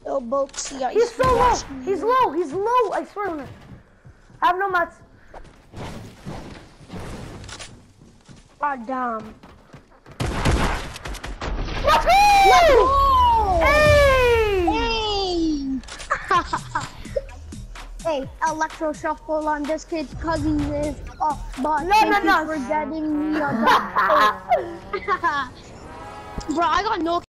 Yo, Boxy, He's so low. He's low. He's low. I swear on it. I have no mats. God damn. Let's go! Hey! Hey, electro shuffle on this kid's cousin is off, but No. forgetting me on that. Bro, I got no